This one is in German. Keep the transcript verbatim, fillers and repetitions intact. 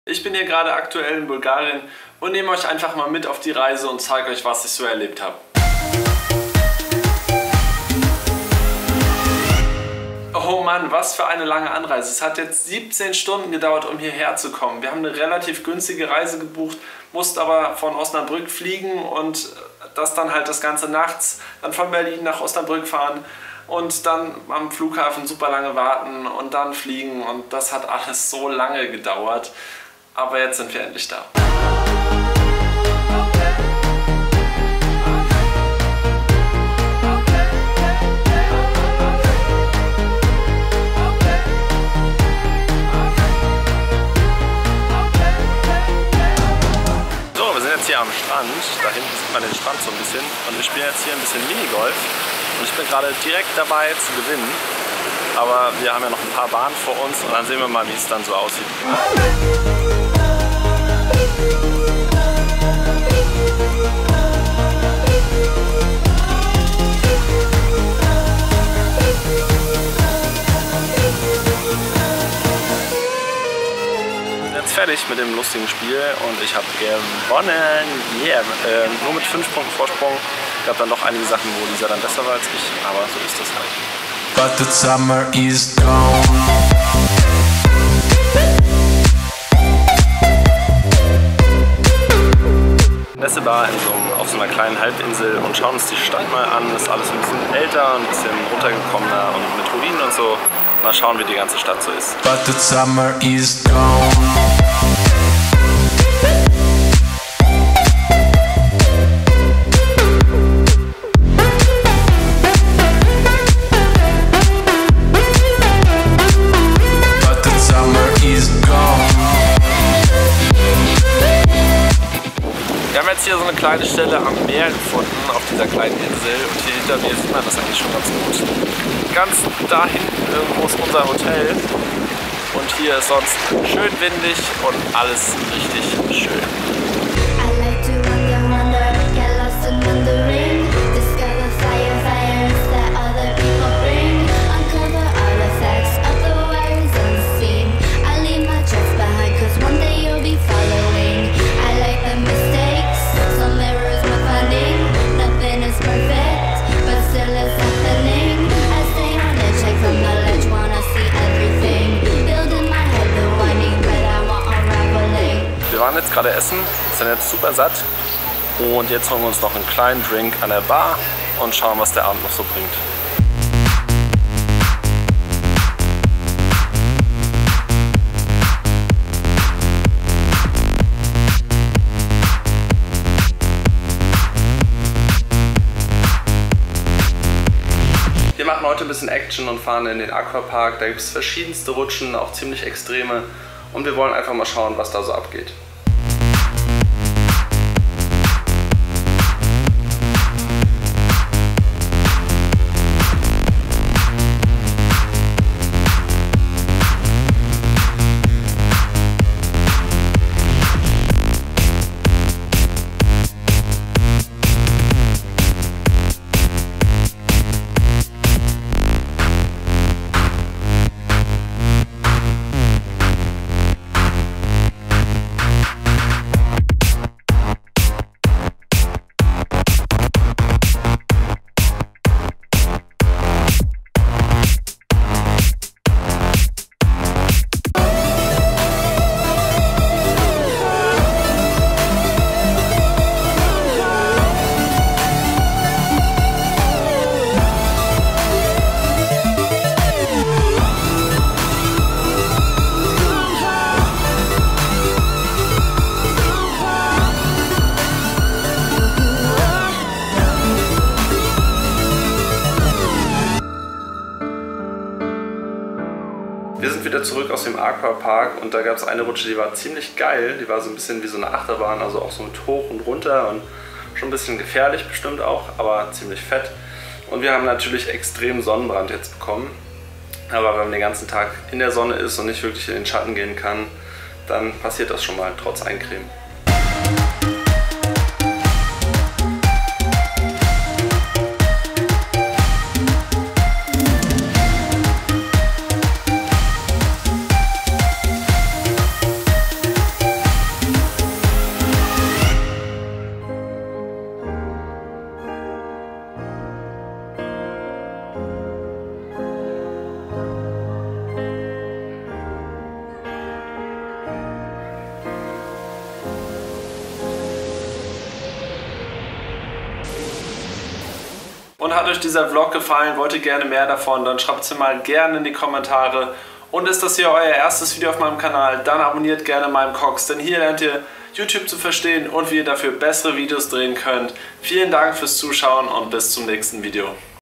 Ich bin hier gerade aktuell in Bulgarien und nehme euch einfach mal mit auf die Reise und zeige euch, was ich so erlebt habe. Oh Mann, was für eine lange Anreise. Es hat jetzt siebzehn Stunden gedauert, um hierher zu kommen. Wir haben eine relativ günstige Reise gebucht, mussten aber von Osnabrück fliegen und das dann halt das Ganze nachts, dann von Berlin nach Osnabrück fahren und dann am Flughafen super lange warten und dann fliegen und das hat alles so lange gedauert. Aber jetzt sind wir endlich da. So, wir sind jetzt hier am Strand. Da hinten sieht man den Strand so ein bisschen. Und wir spielen jetzt hier ein bisschen Minigolf. Und ich bin gerade direkt dabei zu gewinnen. Aber wir haben ja noch ein paar Bahnen vor uns und dann sehen wir mal, wie es dann so aussieht. Jetzt fertig mit dem lustigen Spiel und ich habe gewonnen. Yeah. Äh, nur mit fünf Punkten Vorsprung. Es gab dann noch einige Sachen, wo Lisa dann besser war als ich, aber so ist das halt. But the summer is gone. Nessebar in so einem, auf so einer kleinen Halbinsel und schauen uns die Stadt mal an. Ist alles ein bisschen älter, ein bisschen runtergekommener und mit Ruinen und so. Mal schauen, wie die ganze Stadt so ist. But the summer is gone. Wir haben jetzt hier so eine kleine Stelle am Meer gefunden, auf dieser kleinen Insel. Und hier hinter mir sieht man das eigentlich schon ganz gut. Ganz da hinten irgendwo ist unser Hotel. Und hier ist sonst schön windig und alles richtig schön. Wir waren jetzt gerade essen, sind jetzt super satt und jetzt holen wir uns noch einen kleinen Drink an der Bar und schauen, was der Abend noch so bringt. Wir machen heute ein bisschen Action und fahren in den Aquapark. Da gibt es verschiedenste Rutschen, auch ziemlich extreme. Und wir wollen einfach mal schauen, was da so abgeht. Wir sind wieder zurück aus dem Aquapark und da gab es eine Rutsche, die war ziemlich geil. Die war so ein bisschen wie so eine Achterbahn, also auch so mit hoch und runter und schon ein bisschen gefährlich bestimmt auch, aber ziemlich fett. Und wir haben natürlich extrem Sonnenbrand jetzt bekommen. Aber wenn man den ganzen Tag in der Sonne ist und nicht wirklich in den Schatten gehen kann, dann passiert das schon mal trotz Eincremen. Und hat euch dieser Vlog gefallen, wollt ihr gerne mehr davon, dann schreibt es mir mal gerne in die Kommentare. Und ist das hier euer erstes Video auf meinem Kanal, dann abonniert gerne meinen Cox, denn hier lernt ihr YouTube zu verstehen und wie ihr dafür bessere Videos drehen könnt. Vielen Dank fürs Zuschauen und bis zum nächsten Video.